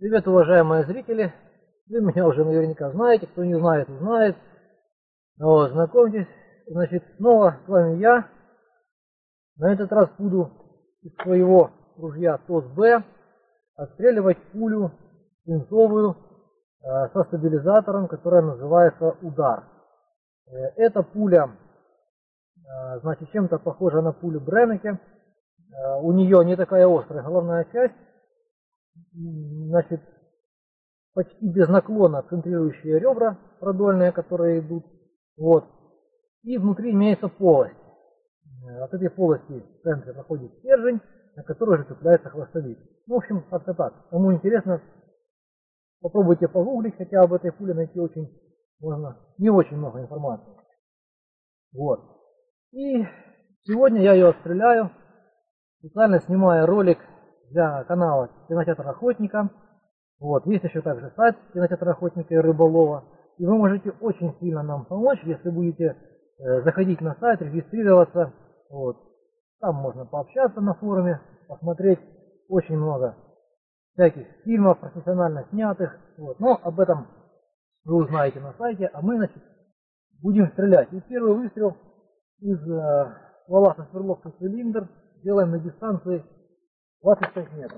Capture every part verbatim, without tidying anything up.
Привет, уважаемые зрители! Вы меня уже наверняка знаете, кто не знает, узнает. Вот, знакомьтесь, значит, снова с вами я. На этот раз буду из своего ружья ТОС-Б отстреливать пулю свинцовую э, со стабилизатором, которая называется «Удар». Э, эта пуля, э, значит, чем-то похожа на пулю Бреннеке. Э, у нее не такая острая головная часть. Значит, почти без наклона центрирующие ребра продольные, которые идут. Вот. И внутри имеется полость. От этой полости в центре проходит стержень, на который уже цепляется хвостовик. Ну, в общем, как-то так. Кому интересно, попробуйте погуглить, хотя об этой пуле найти очень можно, не очень много информации. Вот. И сегодня я ее отстреляю, специально снимая ролик для канала Кинотеатр Охотника. Вот. Есть еще также сайт Кинотеатр Охотника и Рыболова. И вы можете очень сильно нам помочь, если будете э, заходить на сайт, регистрироваться. Вот. Там можно пообщаться на форуме, посмотреть очень много всяких фильмов профессионально снятых. Вот. Но об этом вы узнаете на сайте, а мы, значит, будем стрелять. И первый выстрел из э, ствола со сверловкой цилиндр делаем на дистанции двадцать пять метров.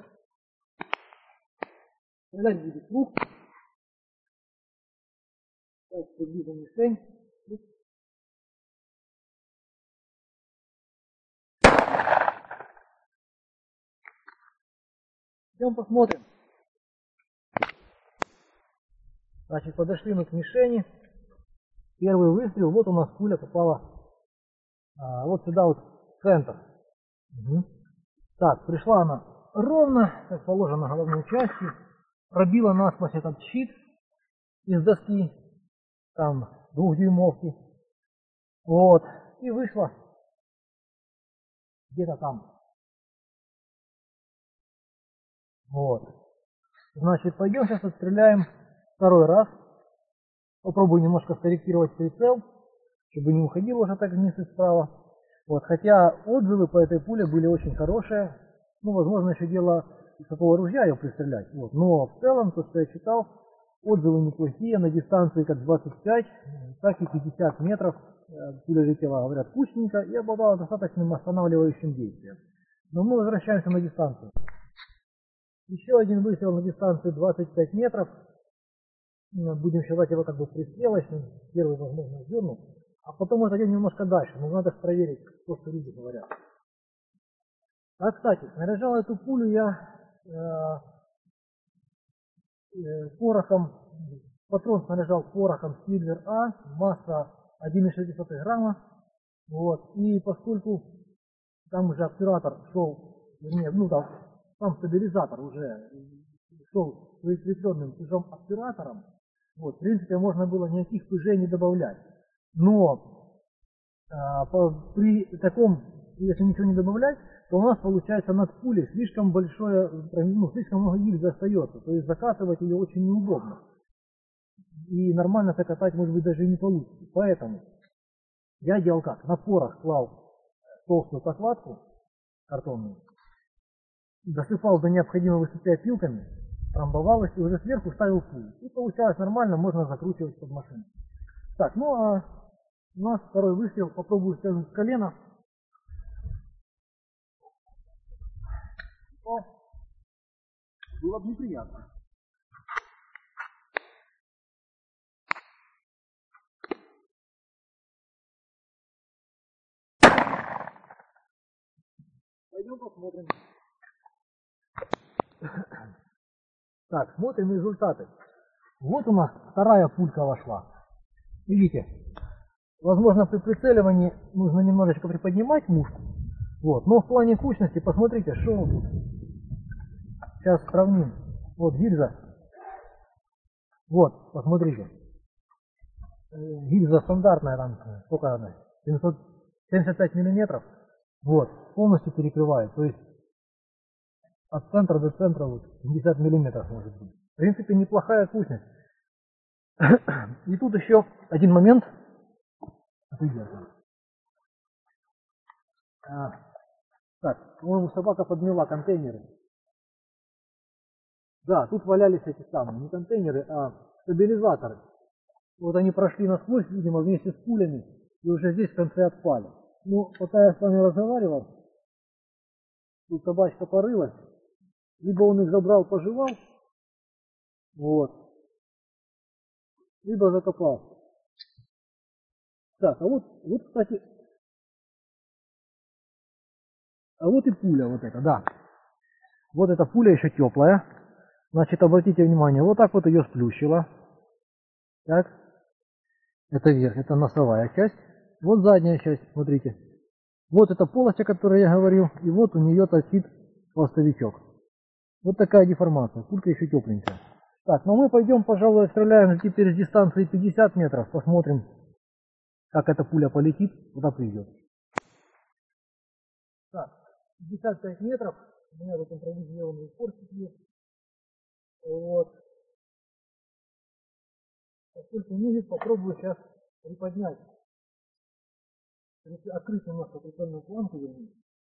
Стрелять будет лук. Сейчас приблизим мишень. Идем посмотрим. Значит, подошли мы к мишени. Первый выстрел. Вот у нас пуля попала а, вот сюда вот в центр. Угу. Так, пришла она ровно, как положено, головной частью. Пробила насквозь этот щит из доски, там, двухдюймовки. Вот. И вышла где-то там. Вот. Значит, пойдем сейчас отстреляем второй раз. Попробую немножко скорректировать прицел, чтобы не уходил уже так вниз и справа. Вот. Хотя отзывы по этой пуле были очень хорошие. Ну, возможно, еще дело из такого ружья ее пристрелять. Вот. Но в целом, то, что я читал, отзывы неплохие. На дистанции как двадцать пять, так и пятьдесят метров. Пуля летела, говорят, кучненько и обладала достаточным останавливающим действием. Но мы возвращаемся на дистанцию. Еще один выстрел на дистанции двадцать пять метров. Будем считать его как бы пристрелочным. Первый, возможно, сдернул. А потом мы зайдем немножко дальше. Но надо проверить, то, что люди говорят. А, кстати, снаряжал эту пулю я э, э, порохом, патрон снаряжал порохом Silver A, масса один и шесть десятых грамма. Вот. И поскольку там уже оператор шел, нет, ну там, сам стабилизатор уже шел с прикрепленным чужим оператором, вот, в принципе, можно было никаких пыжей не добавлять. Но а, по, при таком, если ничего не добавлять, то у нас получается над пулей слишком большое, ну, слишком много гильзы остается. То есть закатывать ее очень неудобно. И нормально закатать, может быть, даже и не получится. Поэтому я делал как? На порох клал толстую подкладку картонную, засыпал до необходимой высоты опилками, трамбовалось и уже сверху ставил пулю. И получалось нормально, можно закручивать под машину. Так, ну а у нас второй выстрел. Попробую стрельнуть с колена. О, было бы неприятно. Пойдем посмотрим. Так, смотрим результаты. Вот у нас вторая пулька вошла. Видите? Возможно, при прицеливании нужно немножечко приподнимать мушку. Вот. Но в плане кучности, посмотрите, что тут. Сейчас сравним. Вот гильза. Вот, посмотрите. Гильза стандартная, там, сколько она? семьсот семьдесят пять миллиметров. Вот, полностью перекрывает. То есть от центра до центра вот пятьдесят миллиметров может быть. В принципе, неплохая кучность. И тут еще один момент. А, так, по-моему, собака подмела контейнеры. Да, тут валялись эти самые, не контейнеры, а стабилизаторы. Вот они прошли насквозь, видимо, вместе с пулями, и уже здесь в конце отпали. Ну, пока я с вами разговаривал, тут собачка порылась, либо он их забрал, пожевал, вот, либо закопал. Так, а вот, вот, кстати, а вот и пуля вот эта, да. Вот эта пуля еще теплая. Значит, обратите внимание, вот так вот ее сплющило. Так, это верх, это носовая часть. Вот задняя часть, смотрите. Вот эта полость, о которой я говорил, и вот у нее торчит хвостовичок. Вот такая деформация, пулька еще тепленькая. Так, ну мы пойдем, пожалуй, стреляем теперь с дистанции пятьдесят метров, посмотрим, как эта пуля полетит, куда придет. Так, пятьдесят пять метров, у меня тут импровизированный форсик есть. Вот. Поскольку ниже, попробую сейчас приподнять. Открыть немножко прицельную планку, вернее.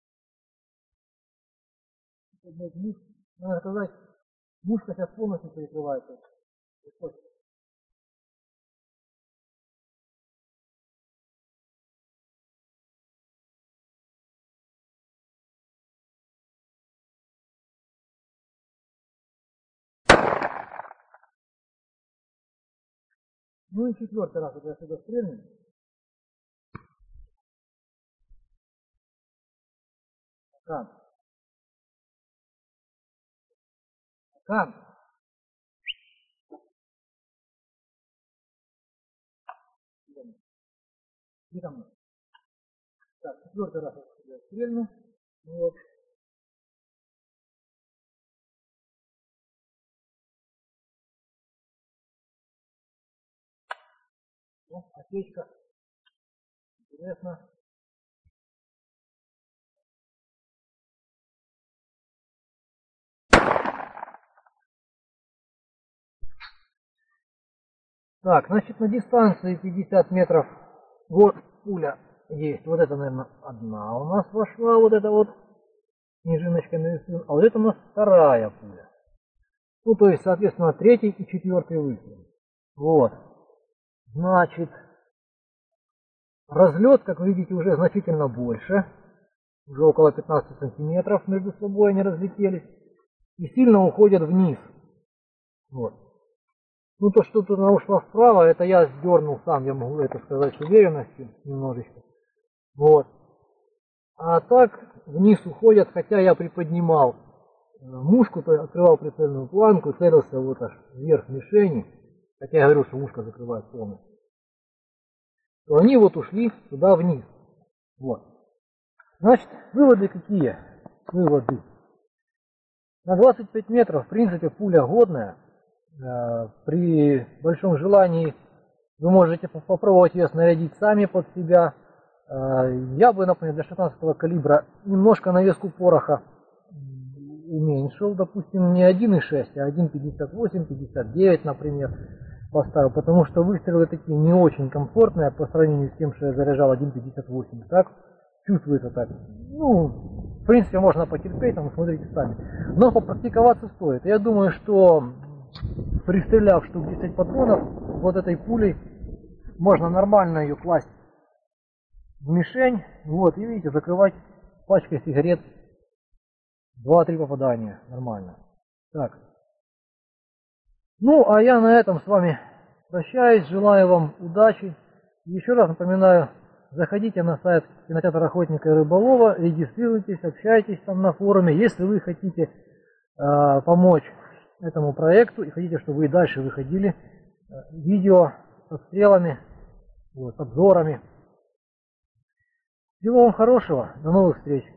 Поднять мушку. Надо сказать, мушка сейчас полностью перекрывается. Ну и четвертый раз, когда я сюда стрельну. Кан. Кан. Где там? Так, четвертый раз я сюда стрельну. Вот. Ну, осечка. Интересно. Так, значит, на дистанции пятьдесят метров вот пуля есть. Вот это, наверное, одна у нас вошла, вот эта вот снежиночка нарисуем. А вот это у нас вторая пуля. Ну, то есть, соответственно, третий и четвертый выстрел. Вот. Значит, разлет, как вы видите, уже значительно больше. Уже около пятнадцати сантиметров между собой они разлетелись. И сильно уходят вниз. Вот. Ну, то, что тут она ушла вправо, это я сдернул сам, я могу это сказать с уверенностью немножечко. Вот. А так вниз уходят, хотя я приподнимал мушку, то открывал прицельную планку, целился вот аж вверх мишени, хотя я говорю, что мушка закрывает полностью, то они вот ушли туда вниз. Вот. Значит, выводы какие? Выводы. На двадцать пять метров, в принципе, пуля годная. При большом желании вы можете попробовать ее снарядить сами под себя. Я бы, например, для шестнадцатого калибра немножко навеску пороха уменьшил, допустим, не один и шесть, а один пятьдесят восемь, пятьдесят девять, например, поставил, потому что выстрелы такие не очень комфортные по сравнению с тем, что я заряжал один пятьдесят восемь. Так чувствуется так. Ну, в принципе, можно потерпеть, там, смотрите сами. Но попрактиковаться стоит. Я думаю, что пристреляв штук десять патронов, вот этой пулей можно нормально ее класть в мишень, вот, и видите, закрывать пачкой сигарет два-три попадания, нормально. Так. Ну, а я на этом с вами прощаюсь, желаю вам удачи. И еще раз напоминаю, заходите на сайт кинотеатра охотника и рыболова, регистрируйтесь, общайтесь там на форуме. Если вы хотите э, помочь этому проекту и хотите, чтобы вы и дальше выходили э, видео с отстрелами, вот, с обзорами. Всего вам хорошего, до новых встреч.